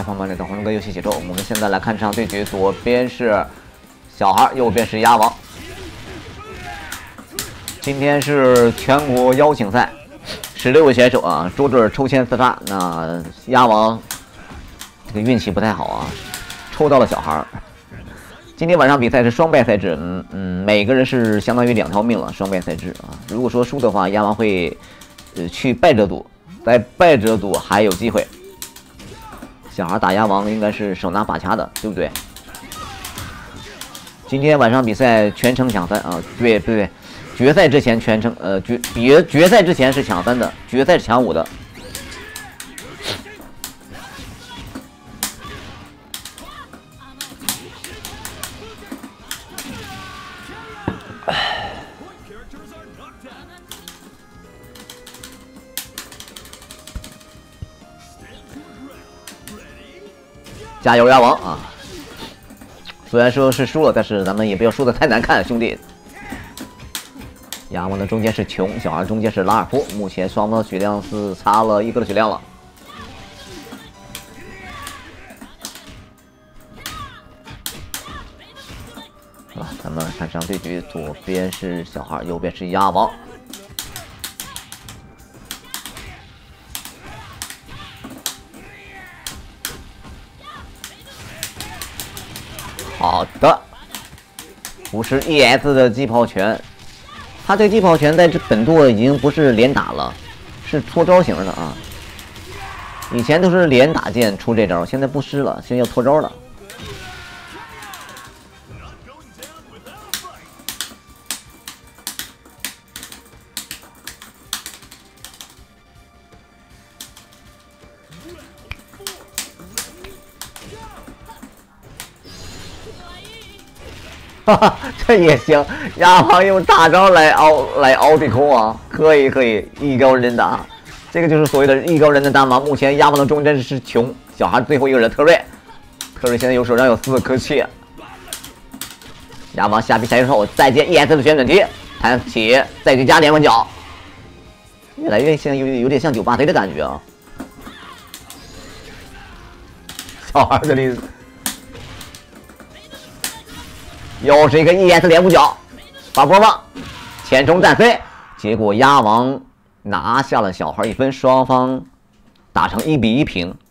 朋友们，来到红哥游戏节奏，我们现在来看这场对局，左边是小孩，右边是鸭王。今天是全国邀请赛，16位选手啊，周准抽签厮杀。那鸭王这个运气不太好啊，抽到了小孩。今天晚上比赛是双败赛制，每个人是相当于2条命了，双败赛制啊。如果说输的话，鸭王会去败者组，在败者组还有机会。小孩打鸭王应该是手拿把掐的，对不对？今天晚上比赛全程抢3啊，对，决赛之前全程决赛之前是抢3的，决赛是抢5的。加油鸭王啊！虽然说是输了，但是咱们也不要输的太难看，兄弟。鸭王的中间是琼，小孩中间是拉尔夫，目前双方的血量是差了1个的血量了。啊，咱们看这场对局，左边是小孩，右边是鸭王。好的，不是 ES 的击炮拳，他这个击炮拳在这本作已经不是连打了，是搓招型的啊。以前都是连打键出这招，现在不是了，现在要搓招了。哈哈，这也行，鸭王用大招来凹对空啊，可以，艺高人胆，这个就是所谓的艺高人胆大嘛。目前鸭王的中间是琼，小孩最后一个人特瑞现在手上有4颗气。鸭王下臂下之后再接 ES 的旋转踢，弹起再去加连环脚，越来越像有点像98贼的感觉啊。小孩这里。又是一个 ES 连五脚，发波棒，前冲战飞，结果鸭王拿下了小孩1分，双方打成1比1平。